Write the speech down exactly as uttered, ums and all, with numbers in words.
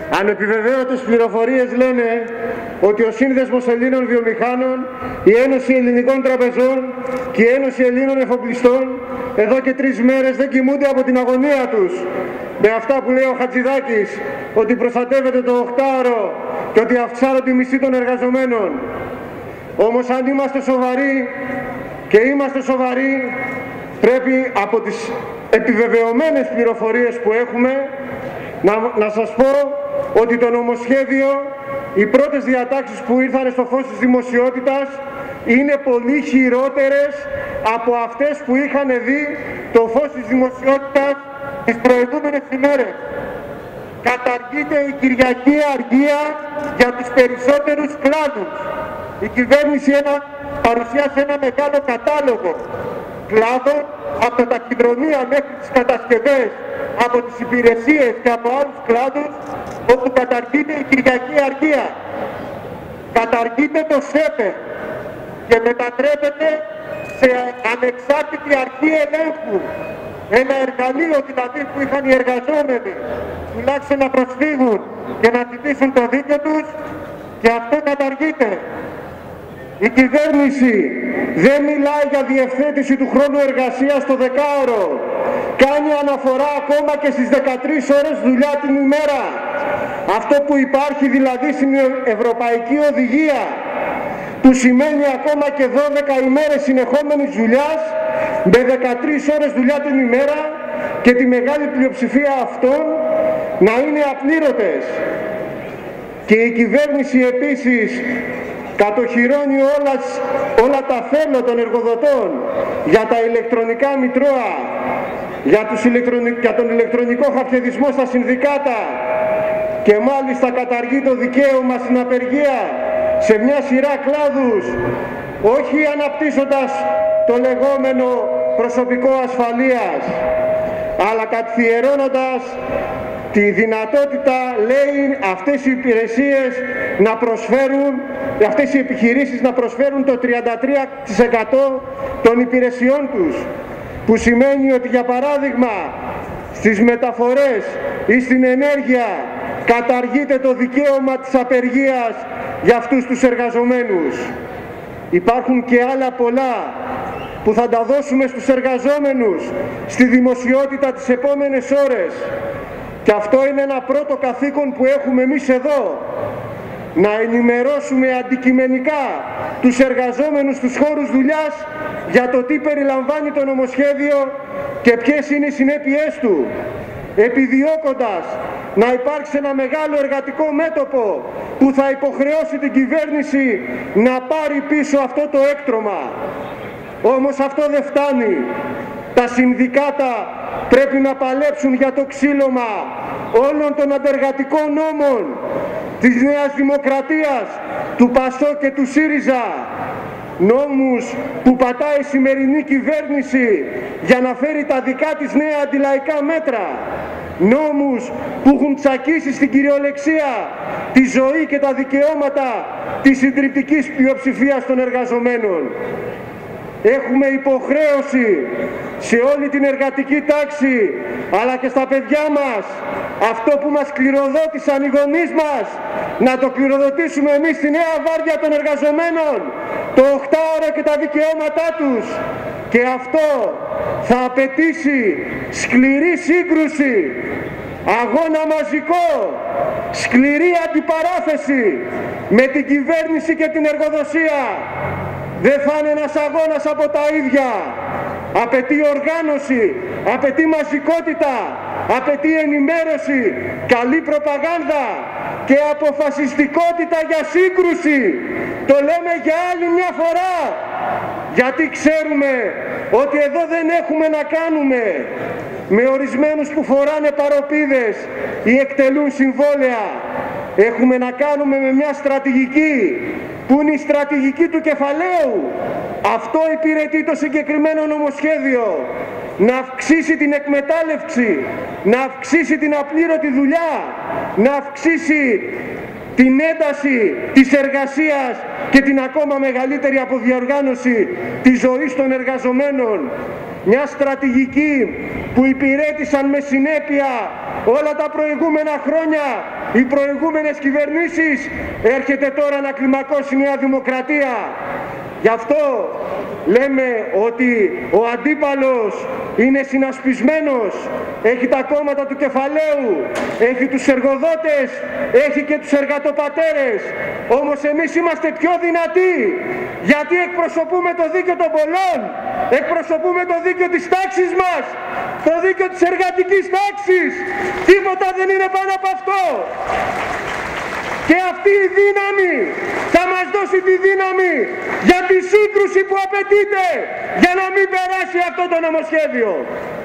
Ανεπιβεβαίωτες πληροφορίες λένε ότι ο Σύνδεσμος Ελλήνων Βιομηχάνων, η Ένωση Ελληνικών Τραπεζών και η Ένωση Ελλήνων Εφοπλιστών εδώ και τρεις μέρες δεν κοιμούνται από την αγωνία τους με αυτά που λέει ο Χατζηδάκης, ότι προστατεύεται το οχτάωρο και ότι αυξάνονται τη μισθή των εργαζομένων. Όμως αν είμαστε σοβαροί, και είμαστε σοβαροί, πρέπει από τις επιβεβαιωμένες πληροφορίες που έχουμε να, να σας πω ότι το νομοσχέδιο, οι πρώτες διατάξεις που ήρθαν στο φως της δημοσιότητας είναι πολύ χειρότερες από αυτές που είχαν δει το φως της δημοσιότητας τις προηγούμενες ημέρες. Καταργείται η Κυριακή αργία για τους περισσότερους κλάδους. Η κυβέρνηση ένα, παρουσιάσει ένα μεγάλο κατάλογο κλάδων, από τα ταχυδρομεία μέχρι τις κατασκευές, από τις υπηρεσίες και από άλλους κλάδους, όπου καταργείται η Κυριακή αργία. Καταργείται το ΣΕΠΕ και μετατρέπεται σε ανεξάρτητη αρχή ελέγχου. Ένα εργαλείο δηλαδή που είχαν οι εργαζόμενοι τουλάχιστον να προσφύγουν και να ζητήσουν το δίκαιο τους, και αυτό καταργείται. Η κυβέρνηση δεν μιλάει για διευθέτηση του χρόνου εργασίας στο δεκάωρο. Κάνει αναφορά ακόμα και στις δεκατρείς ώρες δουλειά την ημέρα. Αυτό που υπάρχει δηλαδή στην Ευρωπαϊκή Οδηγία, που σημαίνει ακόμα και δώδεκα ημέρες συνεχόμενης δουλειάς με δεκατρείς ώρες δουλειά την ημέρα, και τη μεγάλη πλειοψηφία αυτών να είναι απλήρωτες. Και η κυβέρνηση επίσης κατοχυρώνει όλα, όλα τα θέλω των εργοδοτών για τα ηλεκτρονικά μητρώα, για, τους ηλεκτρονικ... για τον ηλεκτρονικό χαρτιεδισμό στα συνδικάτα, και μάλιστα καταργεί το δικαίωμα στην απεργία σε μια σειρά κλάδους, όχι αναπτύσσοντας το λεγόμενο προσωπικό ασφαλείας, αλλά καθιερώνοντας τη δυνατότητα, λέει, αυτές οι υπηρεσίες να προσφέρουν, αυτές οι επιχειρήσεις να προσφέρουν το τριάντα τρία τοις εκατό των υπηρεσιών τους, που σημαίνει ότι, για παράδειγμα, στις μεταφορές ή στην ενέργεια καταργείται το δικαίωμα της απεργίας για αυτούς τους εργαζομένους. Υπάρχουν και άλλα πολλά που θα τα δώσουμε στους εργαζόμενους στη δημοσιότητα τις επόμενες ώρες. Και αυτό είναι ένα πρώτο καθήκον που έχουμε εμείς εδώ, να ενημερώσουμε αντικειμενικά τους εργαζόμενους στους χώρους δουλειάς για το τι περιλαμβάνει το νομοσχέδιο και ποιες είναι οι συνέπειές του, επιδιώκοντας να υπάρξει ένα μεγάλο εργατικό μέτωπο που θα υποχρεώσει την κυβέρνηση να πάρει πίσω αυτό το έκτρωμα. Όμως αυτό δεν φτάνει. Τα συνδικάτα πρέπει να παλέψουν για το ξύλωμα όλων των αντεργατικών νόμων της Νέας Δημοκρατίας, του ΠΑΣΟ και του ΣΥΡΙΖΑ. Νόμους που πατάει η σημερινή κυβέρνηση για να φέρει τα δικά της νέα αντιλαϊκά μέτρα. Νόμους που έχουν τσακίσει στην κυριολεξία τη ζωή και τα δικαιώματα της συντριπτικής πλειοψηφίας των εργαζομένων. Έχουμε υποχρέωση σε όλη την εργατική τάξη, αλλά και στα παιδιά μας, αυτό που μας κληροδότησαν οι γονείς μας, να το κληροδοτήσουμε εμείς στη νέα βάρδια των εργαζομένων, το οχτάωρο και τα δικαιώματά τους. Και αυτό θα απαιτήσει σκληρή σύγκρουση, αγώνα μαζικό, σκληρή αντιπαράθεση με την κυβέρνηση και την εργοδοσία. Δεν θα είναι ένας αγώνας από τα ίδια. Απαιτεί οργάνωση, απαιτεί μαζικότητα, απαιτεί ενημέρωση, καλή προπαγάνδα και αποφασιστικότητα για σύγκρουση. Το λέμε για άλλη μια φορά, γιατί ξέρουμε ότι εδώ δεν έχουμε να κάνουμε με ορισμένους που φοράνε παροπίδες ή εκτελούν συμβόλαια. Έχουμε να κάνουμε με μια στρατηγική που είναι η στρατηγική του κεφαλαίου. Αυτό υπηρετεί το συγκεκριμένο νομοσχέδιο. Να αυξήσει την εκμετάλλευση, να αυξήσει την απλήρωτη δουλειά, να αυξήσει την ένταση της εργασίας και την ακόμα μεγαλύτερη αποδιοργάνωση της ζωής των εργαζομένων. Μια στρατηγική που υπηρέτησαν με συνέπεια όλα τα προηγούμενα χρόνια, οι προηγούμενες κυβερνήσεις, έρχεται τώρα να κλιμακώσει η Νέα Δημοκρατία. Γι' αυτό λέμε ότι ο αντίπαλος είναι συνασπισμένος, έχει τα κόμματα του κεφαλαίου, έχει τους εργοδότες, έχει και τους εργατοπατέρες. Όμως εμείς είμαστε πιο δυνατοί, γιατί εκπροσωπούμε το δίκαιο των πολλών, εκπροσωπούμε το δίκαιο της τάξης μας, το δίκαιο της εργατικής τάξης. Τίποτα δεν είναι πάνω από αυτό. Και αυτή η δύναμη θα μας δώσει τη δύναμη για τη σύγκρουση που απαιτείται για να μην περάσει αυτό το νομοσχέδιο.